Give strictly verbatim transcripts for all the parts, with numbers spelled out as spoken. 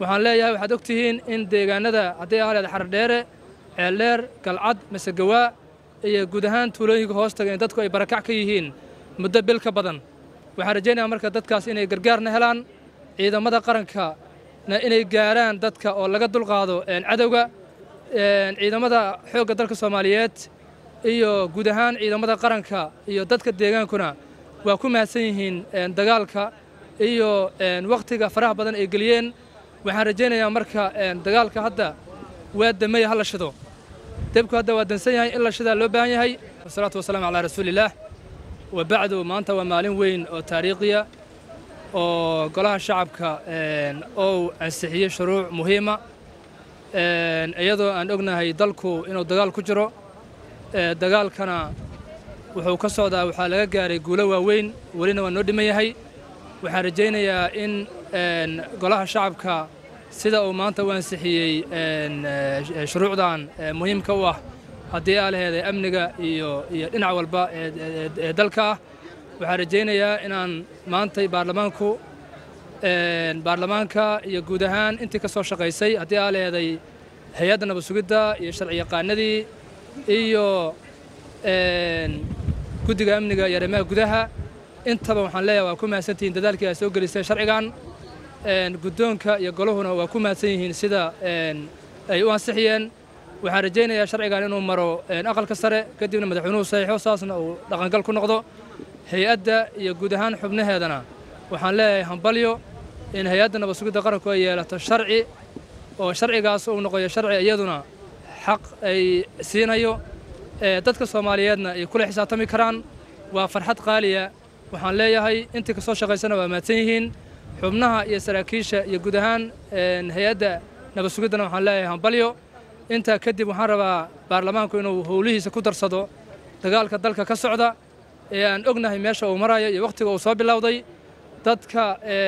waxaan leeyahay waxaad ogtihiin in deegaanada haddii ahleed xardheere ceeldheer galcad masagawaa iyo guud ahaan tuulooyinka hoostaga in dadku ay barakac ka yihiin muddo bil ka badan waxaan rajaynayaa marka dadkaas inay gargaarna helaan ciidamada qaranka inay gaaraan dadka oo laga dulqaado cadowga ciidamada xoogga dalka Soomaaliyeed iyo guud ahaan ciidamada qaranka iyo dadka deegaankuna waa ku mahadsan yihiin dagaalka iyo waqtiga faraha badan ay galiyeen waxaan rajaynayaa marka dagaalka hadda waa damay hal shido dabku hadda waa dansan yahay in la shidaa loo baahan yahay wasalaatu wasalaamu calaa rasuulillaah wa bacdu maanta waa maalin weyn oo taariikhiya oo golaha shacabka oo ansixiyay shuruuc muhiima iyadoo aan ognahay dalku inuu dagaal ku jiro dagaalkana wuxuu ka socdaa waxaa laga gaaray guulo waaweyn walina waa noo dhiman yahay waxaan rajaynayaa in golaha shacabka sida uu maanta u ansixiyey shuruucdan muhiimka u ah haddii aa laheeday amniga iyo iyo dhinac walba ee dalka ah waxaan rajaynayaa inaan maantay baarlamaanku baarlamaanka iyo guud ahaan intii ka soo shaqaysay haddii aa laheeday hay-adda nabad sugidda iyo sharci yaqaanadii iyo guddiga amniga iyo arrimaha gudaha intaba waxaan leeyahay waa ku mahadsantihiin dadaalkii ay soo gelisay sharcigan guddoonka iyo golahuna waa ku mahadsan yihiin sida ay u ansixiyeen waxaan rajaynayaa sharcigan inuu maro aqalka sare kadibna madaxweynuhu saxiixo saasna uu dhaqangal ku noqdo hay-adda iyo guud ahaan xubnaheedana waxaan leeyahay hambalyo in hay-adda nabad sugidda qaranku ay yeelato sharci oo sharcigaas uu noqoyo sharci iyaduna xaq ay siinayo dadka Soomaaliyeedna ay kula xisaabtami karaan waa farxad qaaliya waxaan leeyahay intii ka soo shaqaysana waa mahadsan yihiin xubnaha iyo saraakiisha iyo guud ahaan hay-adda nabad sugiddana waxaan leeyahay hambalyo intaa kadib waxaan rabaa baarlamaanku inuu howlihiisa ku darsado dagaalka dalka ka socda ee aan ognahay meesha uu marayo iyo waqtiga uu soo bilowday dadka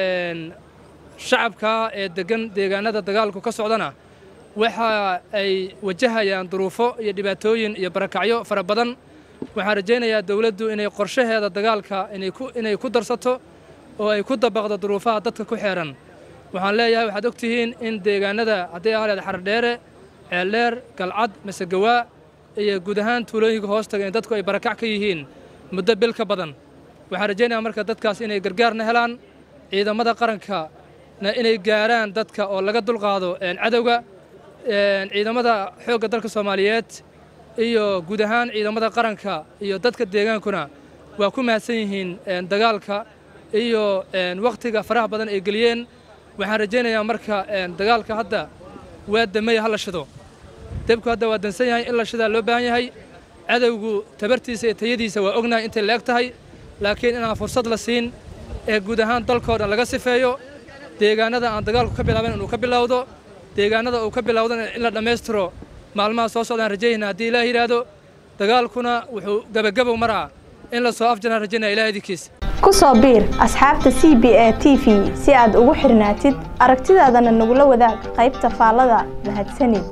shacabka ee degan deegaanada dagaalku ka socdana waxa ay wajahayaan duruufo iyo dhibaatooyin iyo barakacyo fara badan waxaan rajaynayaa dawladdu inay qorshaheeda dagaalka inay ku inay ku darsato oo ay ku dabaqdo duruufaha dadka ku xeeran waxaan leeyahay waxaad ogtihiin in deegaanada haddii ahleed xardheere ceeldheer galcad masagawaa iyo guud ahaan tuulooyinka hoostaga in dadku ay barakac ka yihiin muddo bil ka badan waxaan rajaynayaa marka dadkaas inay gargaarna helaan ciidamada qaranka inay gaaraan dadka oo laga dulqaado cadowga ciidamada xoogga dalka Soomaaliyeed iyo guud ahaan ciidamada qaranka iyo dadka deegaankuna waa ku mahadsan yihiin dagaalka iyo waqtiga faraha badan ay galiyeen waxaan rajaynayaa marka dagaalka hadda waa damay hal shido dabku hadda waa dansan yahay in la shidaa loo baahan yahay cadowgu tabartiisa iyo tayadiisa waa ognahay intay leeg tahay laakiin inaan fursad la siin ee guud ahaan dalkoo dhan laga sifeeyo deegaanada aan dagaalku ka bilaaban inuu ka bilowdo deegaanada uu ka bilowdana in la dhammaystiro maalmaha soo socdaan rajaynaa haddii ilaah yidhaahdo dagaalkuna wuxuu gabagabow maraa in la soo afjaraan rajaynaa ilaah idinkiisa ku soo biir asxaabta C B A T V si aad ugu xirnaatid aragtidaadana nagula wadaag qaybta faallada mahadsanid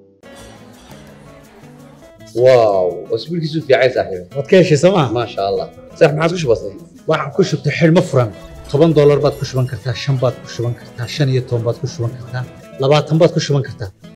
واو اسبوعك في عايز صاحبي wadkeeshi sama ما شاء الله صح ما عاد كش بسيط waxaan ku shubtay xilmo furan toban dollar baad ku shuban kartaa shan baad ku shuban kartaa shan iyo toban baad ku shuban kartaa labaatan baad ku shuban kartaa